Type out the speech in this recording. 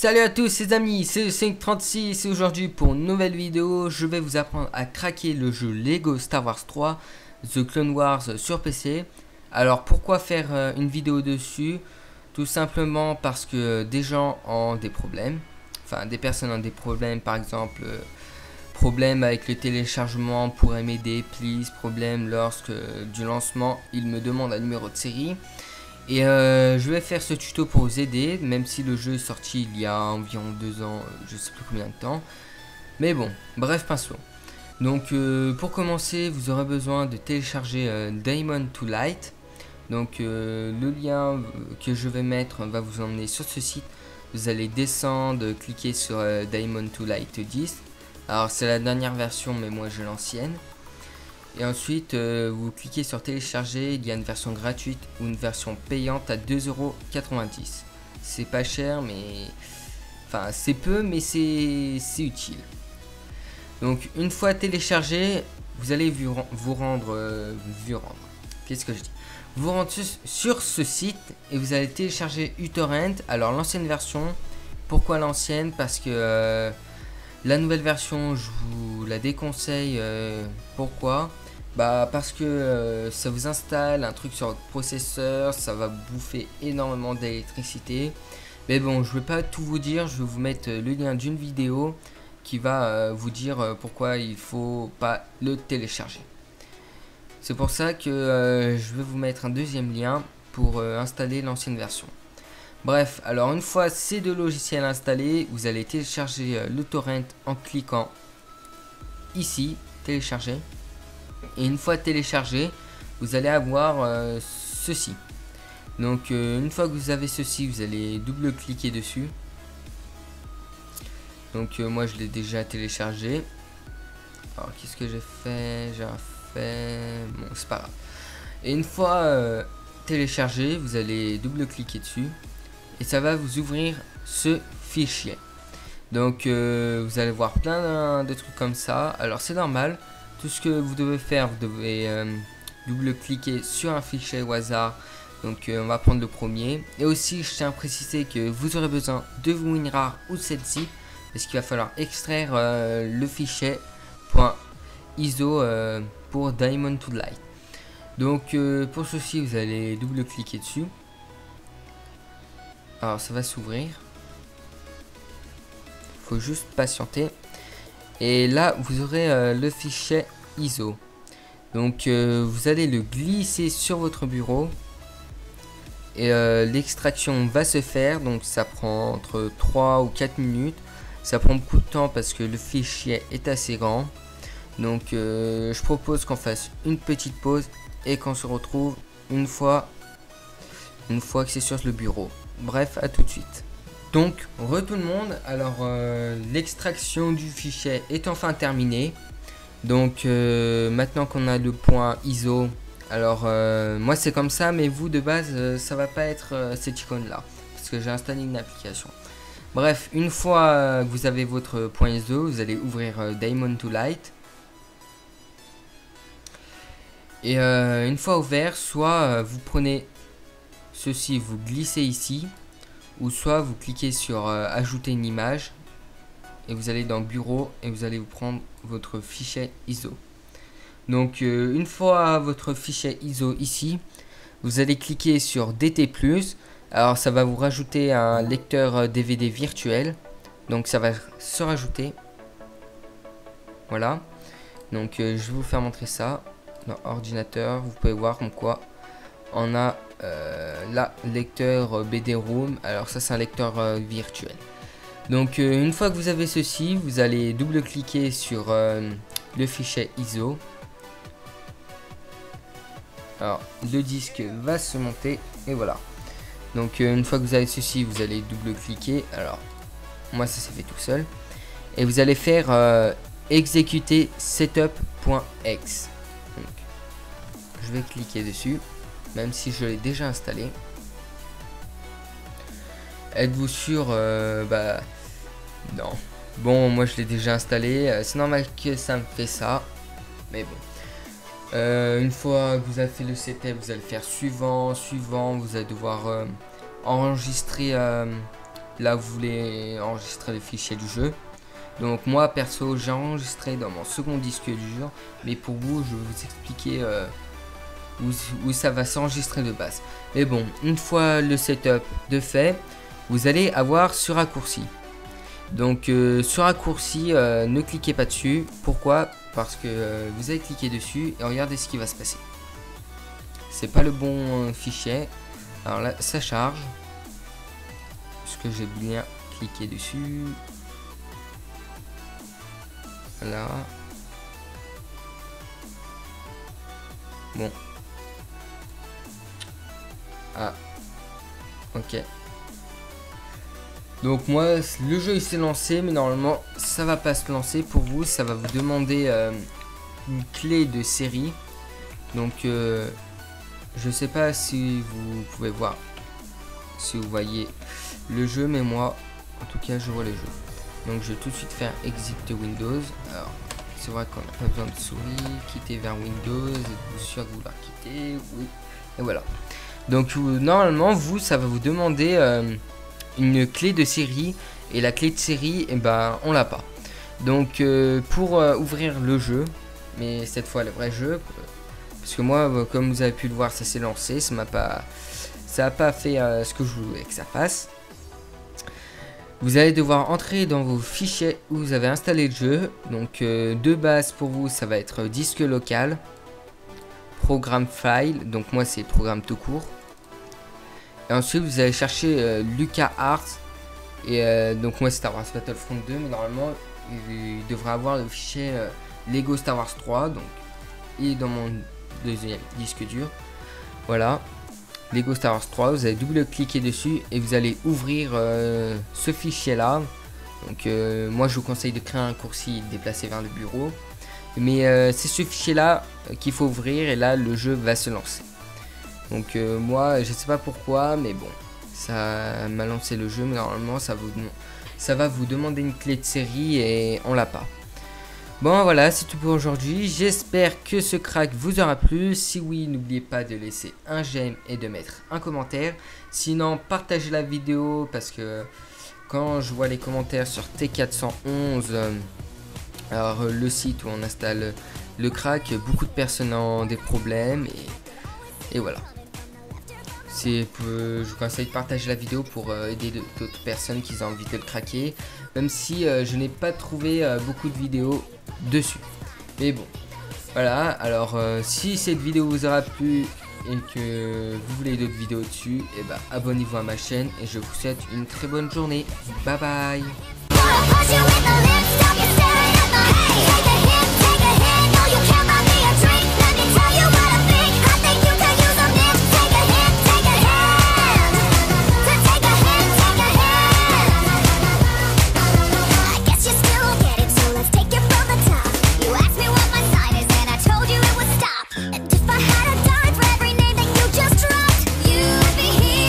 Salut à tous les amis, c'est le 536 et aujourd'hui pour une nouvelle vidéo, je vais vous apprendre à craquer le jeu Lego Star Wars 3 The Clone Wars sur PC. Alors pourquoi faire une vidéo dessus? Tout simplement parce que des gens ont des problèmes, enfin des personnes ont des problèmes, par exemple problème avec le téléchargement, pourrait m'aider, please, problème lorsque du lancement il me demande un numéro de série. Et je vais faire ce tuto pour vous aider, même si le jeu est sorti il y a environ 2 ans, je sais plus combien de temps. Mais bon, bref, passons. Donc pour commencer, vous aurez besoin de télécharger Daemon to Light. Donc le lien que je vais mettre va vous emmener sur ce site. Vous allez descendre, cliquer sur Daemon to Light 10. Alors c'est la dernière version, mais moi j'ai l'ancienne. Et ensuite, vous cliquez sur télécharger, il y a une version gratuite ou une version payante à 2,90 €. C'est pas cher, mais... Enfin, c'est peu, mais c'est utile. Donc, une fois téléchargé, vous allez vous rendre... Qu'est-ce que je dis? Vous rendre sur ce site et vous allez télécharger uTorrent. Alors, l'ancienne version. Pourquoi l'ancienne? Parce que... la nouvelle version, je vous la déconseille. Pourquoi? Bah parce que ça vous installe un truc sur votre processeur, ça va bouffer énormément d'électricité. Mais bon, je vais pas tout vous dire, je vais vous mettre le lien d'une vidéo qui va vous dire pourquoi il faut pas le télécharger. C'est pour ça que je vais vous mettre un deuxième lien pour installer l'ancienne version. Bref, alors une fois ces deux logiciels installés, vous allez télécharger le torrent en cliquant ici, télécharger. Et une fois téléchargé, vous allez avoir ceci. Donc une fois que vous avez ceci, vous allez double-cliquer dessus. Donc moi je l'ai déjà téléchargé. Alors qu'est-ce que j'ai fait? Bon, c'est pas grave. Et une fois téléchargé, vous allez double-cliquer dessus. Et ça va vous ouvrir ce fichier. Donc vous allez voir plein de trucs comme ça. Alors c'est normal. Tout ce que vous devez faire, vous devez double-cliquer sur un fichier au hasard. Donc on va prendre le premier. Et aussi je tiens à préciser que vous aurez besoin de WinRAR ou de celle-ci. Parce qu'il va falloir extraire le fichier .iso pour Daemon to Light. Donc pour ceci vous allez double-cliquer dessus. Alors ça va s'ouvrir. Il faut juste patienter. Et là vous aurez le fichier ISO. Donc vous allez le glisser sur votre bureau. Et l'extraction va se faire. Donc ça prend entre 3 ou 4 minutes. Ça prend beaucoup de temps parce que le fichier est assez grand. Donc je propose qu'on fasse une petite pause. Et qu'on se retrouve une fois que c'est sur le bureau. Bref, à tout de suite. Donc, tout le monde, alors l'extraction du fichier est enfin terminée. Donc maintenant qu'on a le point ISO, alors moi c'est comme ça, mais vous de base ça va pas être cette icône là, parce que j'ai installé une application. Bref, une fois que vous avez votre point ISO, vous allez ouvrir Daemon to Light. Et une fois ouvert, soit vous prenez ceci, vous glissez ici. Ou soit vous cliquez sur ajouter une image et vous allez dans bureau et vous allez vous prendre votre fichier ISO. Donc une fois votre fichier ISO ici, vous allez cliquer sur DT+. Alors ça va vous rajouter un lecteur DVD virtuel. Donc ça va se rajouter. Voilà. Donc je vais vous faire montrer ça dans ordinateur. Vous pouvez voir comme quoi on a là lecteur BD-ROM. Alors ça c'est un lecteur virtuel. Donc une fois que vous avez ceci, vous allez double cliquer sur le fichier ISO. Alors le disque va se monter et voilà. Donc une fois que vous avez ceci, vous allez double cliquer. Alors moi ça s'est fait tout seul. Et vous allez faire exécuter setup.exe. Je vais cliquer dessus. Même si je l'ai déjà installé. Êtes-vous sûr? Bah non. Bon, moi je l'ai déjà installé. C'est normal que ça me fait ça. Mais bon. Une fois que vous avez fait le setup, vous allez faire suivant. Vous allez devoir enregistrer là vous voulez enregistrer le fichier du jeu. Donc moi perso j'ai enregistré dans mon second disque dur, mais pour vous je vais vous expliquer où ça va s'enregistrer de base. Mais bon, une fois le setup de fait, vous allez avoir ce raccourci. Donc ce raccourci, ne cliquez pas dessus. Pourquoi? Parce que vous allez cliquer dessus et regardez ce qui va se passer. C'est pas le bon fichier. Alors là ça charge. Est-ce que j'ai bien cliqué dessus? Voilà. Bon. Ah. Ok. Donc moi, le jeu il s'est lancé, mais normalement ça va pas se lancer pour vous. Ça va vous demander une clé de série. Donc je sais pas si vous pouvez voir, si vous voyez le jeu, mais moi en tout cas je vois le jeu. Donc je vais tout de suite faire exit de Windows. Alors c'est vrai qu'on n'a pas besoin de souris. Quitter vers Windows. Êtes-vous sûr de vouloir quitter? Oui. Et voilà. Donc normalement ça va vous demander une clé de série, et la clé de série, et ben on l'a pas. Donc pour ouvrir le jeu, mais cette fois le vrai jeu, parce que moi comme vous avez pu le voir, ça s'est lancé, ça a pas fait ce que je voulais que ça fasse. Vous allez devoir entrer dans vos fichiers où vous avez installé le jeu. Donc de base pour vous ça va être disque local, programme file, donc moi c'est programme tout court. Et ensuite vous allez chercher LucasArts, et donc moi c'est Star Wars Battlefront 2, mais normalement il devrait avoir le fichier Lego Star Wars 3, donc il est dans mon deuxième disque dur. Voilà, Lego Star Wars 3, vous allez double-cliquer dessus et vous allez ouvrir ce fichier là. Donc moi je vous conseille de créer un raccourci et de déplacer vers le bureau, mais c'est ce fichier là qu'il faut ouvrir, et là le jeu va se lancer. Donc moi je sais pas pourquoi, mais bon, ça m'a lancé le jeu, mais normalement ça va vous demander une clé de série et on l'a pas. Bon voilà, c'est tout pour aujourd'hui. J'espère que ce crack vous aura plu. Si oui, n'oubliez pas de laisser un j'aime et de mettre un commentaire. Sinon, partagez la vidéo, parce que quand je vois les commentaires sur T411, alors le site où on installe le crack, beaucoup de personnes ont des problèmes, et voilà. Je vous conseille de partager la vidéo pour aider d'autres personnes qui ont envie de le craquer, même si je n'ai pas trouvé beaucoup de vidéos dessus. Mais bon, voilà. Alors si cette vidéo vous aura plu et que vous voulez d'autres vidéos dessus, et ben abonnez-vous à ma chaîne, et je vous souhaite une très bonne journée. Bye bye.